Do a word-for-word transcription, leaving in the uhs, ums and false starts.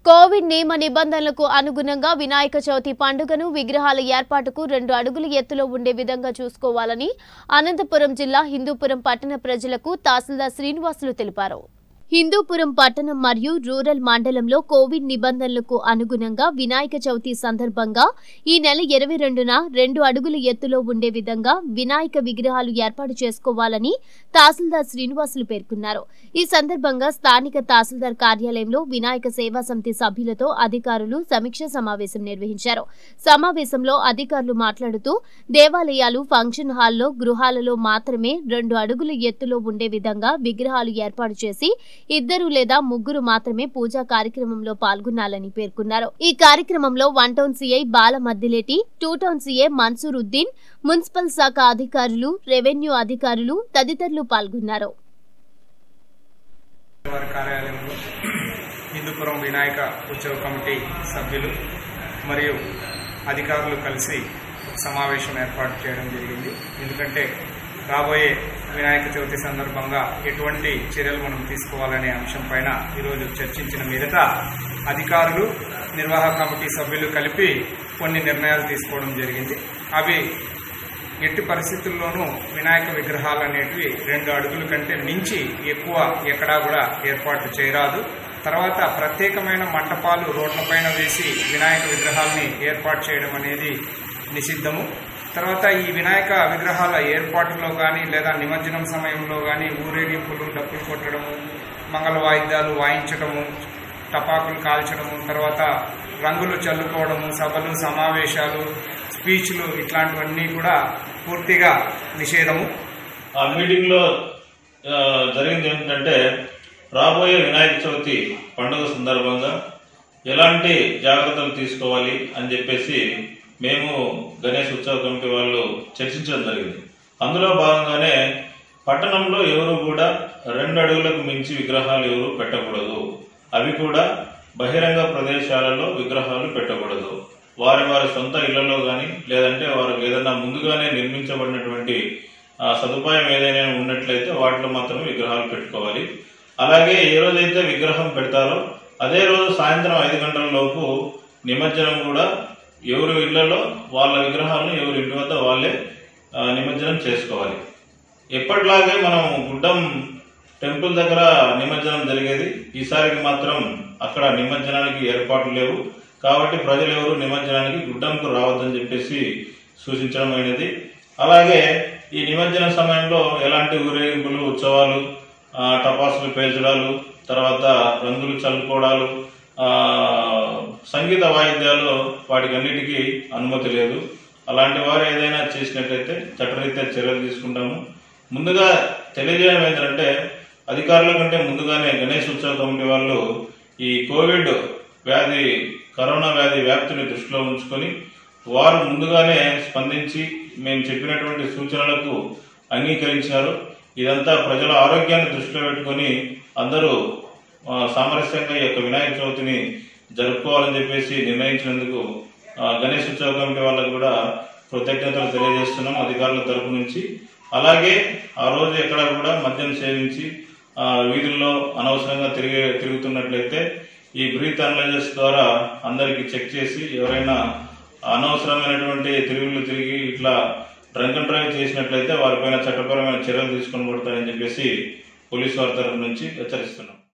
Covid నియమ నిబంధనలకు అనుగుణంగా వినాయక చవితి పండుగను విగ్రహాల ఏర్పాటుకు రెండు అడుగుల ఎత్తులో ఉండే విధంగా చూసుకోవాలని అనంతపురం జిల్లా హిందూపురం పట్టణ ప్రజలకు తహసీల్దార్ శ్రీనివాసులు తెలిపారు. హిందూపురం పట్టణం మరియు రూరల్ మండలంలో కోవిడ్ నిబంధనలకు అనుగుణంగా వినాయక చవితి సందర్భంగా ఈ నెల ఇరవై రెండున రెండు అడుగుల ఎత్తులో ఉండే విధంగా వినాయక విగ్రహాలు ఏర్పాటు చేసుకోవాలని తహసీల్దార్ శ్రీనివాసులు పేర్కొన్నారు. ఈ సందర్భంగా స్థానిక తహసీల్దార్ కార్యాలయంలో వినాయక సేవా సమితి సభ్యులతో అధికారులు సమీక్ష సమావేశం నిర్వహించారు. సమావేశంలో అధికారులు మాట్లాడుతూ దేవాలయాలు, ఫంక్షన్ హాల్లో, గృహాలలో మాత్రమే రెండు అడుగుల ఎత్తులో ఉండే విధంగా విగ్రహాలు ఏర్పాటు చేసి ఇద్దరు లేదా ముగ్గురు మాత్రమే పూజా కార్యక్రమంలో పాల్గొనాలని పేర్కొన్నారు. ఈ కార్యక్రమంలో one town CI Bala Maddileti, two town CI Mansoor Uddin, municipal శాఖ అధికారులు, రెవెన్యూ అధికారులు తదితరులు పాల్గొన్నారు. హిందూపురం వినాయక ఉత్సవ కమిటీ సభ్యులు మరియు అధికారులు కలిసి సమావేశం ఏర్పాటు చేయడం జరిగింది. ఎందుకంటే రాబోయే వినాయక చవితి సందర్భంగా ఎటువంటి చర్యలు మనం తీసుకోవాలనే అంశం పైన ఈరోజు చర్చించిన మీదట అధికారులు, నిర్వాహక కమిటీ సభ్యులు కలిపి కొన్ని నిర్ణయాలు తీసుకోవడం జరిగింది. అవి ఎట్టి పరిస్థితుల్లోనూ వినాయక విగ్రహాలు అనేటివి రెండు అడుగుల కంటే మించి ఎక్కువ ఎక్కడా కూడా ఏర్పాటు చేయరాదు. తర్వాత ప్రత్యేకమైన మంటపాలు రోడ్లపైన వేసి వినాయక విగ్రహాలని ఏర్పాటు చేయడం అనేది నిషిద్ధము. తర్వాత ఈ వినాయక విగ్రహాల ఏర్పాటులో కానీ లేదా నిమజ్జనం సమయంలో కానీ ఊరేగింపులు, డప్పులు కొట్టడము, మంగళ వాయిద్యాలు వాయించడము, టపాకులు కాల్చడము, తర్వాత రంగులు చల్లుకోవడము, సభలు, సమావేశాలు, స్పీచ్లు ఇట్లాంటివన్నీ కూడా పూర్తిగా నిషేధము. ఆ మీటింగ్ లో జరిగింది ఏంటంటే రాబోయే వినాయక చవితి పండుగ సందర్భంగా ఎలాంటి జాగ్రత్తలు తీసుకోవాలి అని చెప్పేసి మేము గణేష్ ఉత్సవ కమిటీ వాళ్ళు చర్చించడం జరిగింది. అందులో భాగంగానే పట్టణంలో ఎవరు కూడా రెండు అడుగులకు మించి విగ్రహాలు ఎవరు పెట్టకూడదు. అవి కూడా బహిరంగ ప్రదేశాలలో విగ్రహాలు పెట్టకూడదు. వారి వారి సొంత ఇళ్లలో కానీ లేదంటే వారికి ఏదైనా ముందుగానే నిర్మించబడినటువంటి సదుపాయం ఏదైనా ఉన్నట్లయితే వాటిలో మాత్రమే విగ్రహాలు పెట్టుకోవాలి. అలాగే ఏ రోజైతే విగ్రహం పెడతారో అదే రోజు సాయంత్రం ఐదు గంటల లోపు నిమజ్జనం కూడా ఎవరి ఇళ్లలో వాళ్ళ విగ్రహాలను ఎవరి ఇంటి వద్ద వాళ్ళే నిమజ్జనం చేసుకోవాలి. ఎప్పటిలాగే మనం గుడ్డం టెంపుల్ దగ్గర నిమజ్జనం జరిగేది, ఈసారికి మాత్రం అక్కడ నిమజ్జనానికి ఏర్పాట్లు లేవు. కాబట్టి ప్రజలు ఎవరు నిమజ్జనానికి గుడ్డంకు రావద్దని చెప్పేసి సూచించడం అయినది. అలాగే ఈ నిమజ్జన సమయంలో ఎలాంటి ఊరేగింపులు, ఉత్సవాలు, టపాసులు పేల్చడాలు, తర్వాత రంగులు చల్లుకోవడాలు, సంగీత వాయిద్యాలు వాటికి అన్నిటికీ అనుమతి లేదు. అలాంటి వారు ఏదైనా చేసినట్లయితే చట్టరీత్యా చర్యలు తీసుకుంటాము. ముందుగా తెలియజేయడం ఏంటంటే అధికారుల కంటే ముందుగానే గణేష్ ఉత్సవ కమిటీ వాళ్ళు ఈ కోవిడ్ వ్యాధి, కరోనా వ్యాధి వ్యాప్తిని దృష్టిలో ఉంచుకొని వారు ముందుగానే స్పందించి మేము చెప్పినటువంటి సూచనలకు అంగీకరించారు. ఇదంతా ప్రజల ఆరోగ్యాన్ని దృష్టిలో పెట్టుకొని అందరూ సామరస్యంగా ఈ యొక్క వినాయక చవితిని జరుపుకోవాలని చెప్పేసి నిర్ణయించినందుకు గణేష్ ఉత్సవ కమిటీ వాళ్ళకు కూడా కృతజ్ఞతలు తెలియజేస్తున్నాం అధికారుల తరపు నుంచి. అలాగే ఆ రోజు ఎక్కడ కూడా మద్యం సేవించి వీధుల్లో అనవసరంగా తిరిగి తిరుగుతున్నట్లయితే ఈ బ్రీత్ అనలైజర్స్ ద్వారా అందరికి చెక్ చేసి ఎవరైనా అనవసరమైనటువంటి తిరుగులు తిరిగి ఇట్లా డ్రంక్ అండ్ డ్రైవ్ చేసినట్లయితే వారిపైన చట్టపరమైన చర్యలు తీసుకొని పడతారని చెప్పేసి పోలీసు వారి తరఫు నుంచి హెచ్చరిస్తున్నాం.